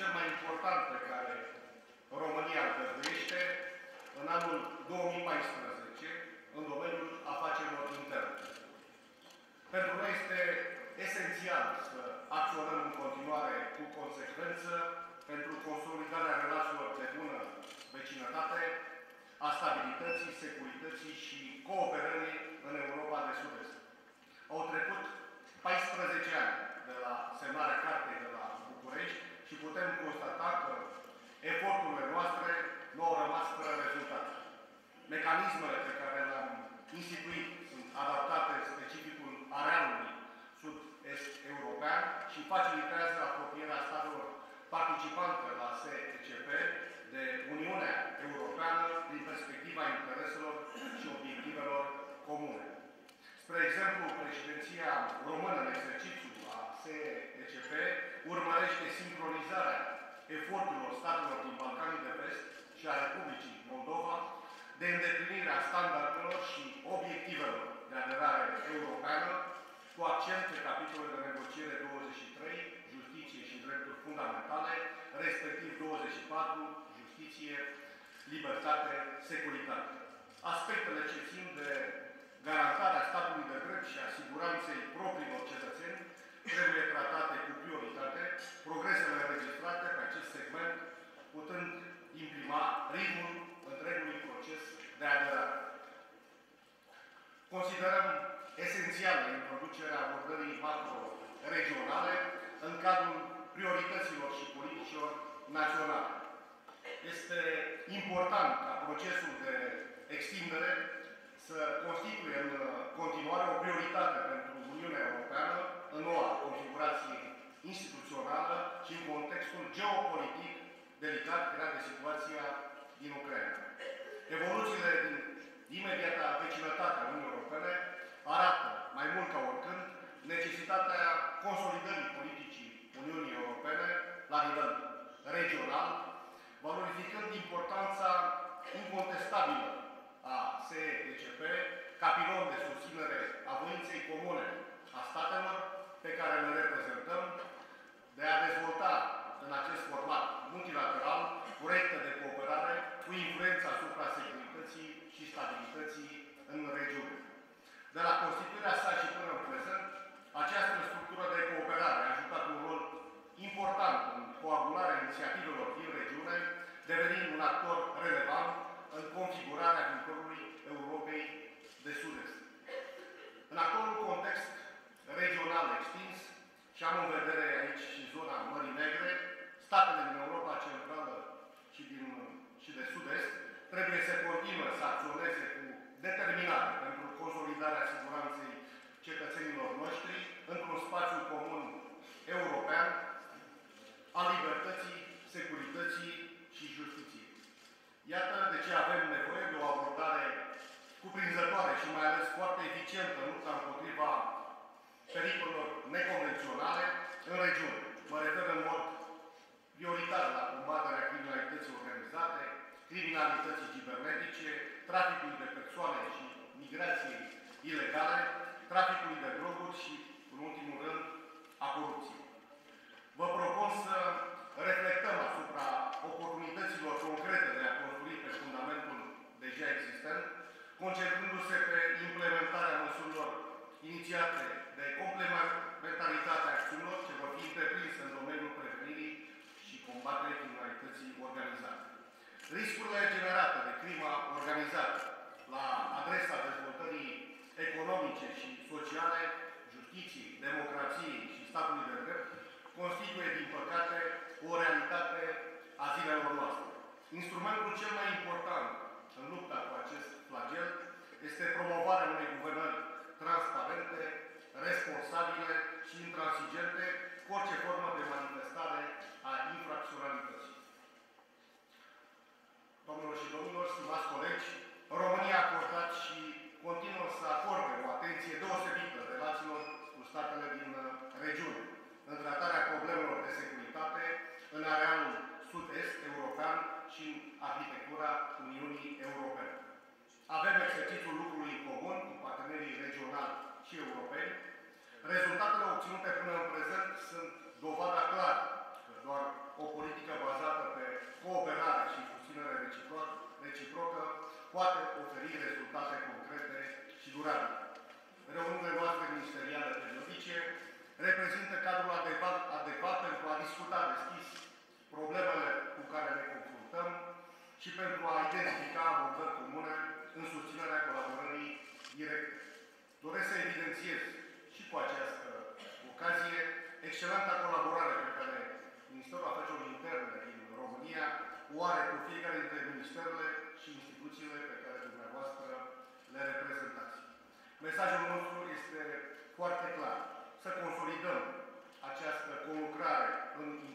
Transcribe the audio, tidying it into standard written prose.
cel mai important pe care România îl găzduiește în anul 2014 în domeniul afacerilor interne. Pentru noi este esențial să acționăm în continuare cu consecvență pentru consolidarea relațiilor de bună vecinătate, a stabilității, securității și cooperării în Europa de Sud-Est. Au trecut 14 ani de la semnarea Cartei de la București și putem constata că eforturile noastre nu au rămas fără rezultat. Mecanismele pe care le-am instituit sunt adaptate specificul arealului sud-est european și facilitează apropierea statelor participante la SECP de Uniunea Europeană din perspectiva intereselor și obiectivelor comune. Spre exemplu, președinția română în exercițiu a SECP urmărește sincronizarea eforturilor statelor din Balcanii de Vest și a Republicii Moldova de îndeplinirea standardelor și obiectivelor de aderare europeană, cu accent pe capitolele de negociere 23, justiție și drepturi fundamentale, respectiv 24, justiție, libertate, securitate. Aspectele ce țin de garantarea statului de drept și a siguranței propriilor cetățeni trebuie tratate cu prioritate, progresele înregistrate pe acest segment putând imprima ritmul întregului proces de aderare. Considerăm esențială introducerea abordării macro-regionale în cadrul priorităților și politicilor naționale. Este important ca procesul de extindere să constituie în continuare o prioritate pentru Uniunea Europeană în noua configurație instituțională și în contextul geopolitic delicat creat de situația din Ucraina. Evoluțiile din imediata vecinătate a Uniunii Europene arată, mai mult ca oricând, necesitatea consolidării politicii Uniunii Europene la nivel regional, valorificând importanța incontestabilă a SECP ca pilon de susținere a voinței comune a statelor pe care le reprezentăm, de a dezvolta în acest format multilateral proiecte de cooperare cu influența asupra securității și stabilității în regiune. De la constituirea sa și până în prezent, această structură de cooperare a jucat un rol important în coagularea inițiativelor din regiune, devenind un actor relevant în configurarea viitorului Europei de Sud-Est. În actualul context regional extins, și am în vedere aici și zona Mării Negre, statele din Europa Centrală și de Sud-Est trebuie să continue să acționeze cu determinare pentru consolidarea siguranței cetățenilor noștri într-un spațiu comun european al libertății, securității și justiției. Iată de ce avem nevoie de o abordare cuprinzătoare și mai ales foarte eficientă în lupta împotriva pericolelor neconvenționale în regiune. Mă refer în mod prioritar la combaterea criminalității organizate, criminalității cibernetice, traficului de persoane și migrației ilegale, traficului de droguri și, în ultimul rând, a corupției. Vă propun să reflectăm asupra oportunităților concrete de a construi pe fundamentul deja existent, concentrându-se pe implementarea măsurilor inițiate de complementaritate a acțiunilor ce vor fi întreprinse în domeniul prevenirii și combaterii criminalității organizate. Riscurile generate de crima organizată la adresa dezvoltării economice și sociale, justiției, democrației și statului de drept constituie, din păcate, o realitate a zilelor noastre. Instrumentul cel mai important în lupta cu acest flagel este promovarea unei guvernări transparente, responsabile și intransigente cu orice formă de manifestare a infracționalității. Doamnelor și domnilor, stimați colegi, România a acordat și continuă să acorde o atenție deosebită relațiilor cu statele din regiune, în tratarea problemelor de securitate în arealul sud-est european și în arhitectura Uniunii Europene. Avem exercițiul lucrului în comun cu partenerii regionali și europeni. Rezultatele excelenta colaborare pe care Ministerul Afacerilor Interne din România o are cu fiecare dintre ministerele și instituțiile pe care dumneavoastră le reprezentați. Mesajul nostru este foarte clar. Să consolidăm această conlucrare în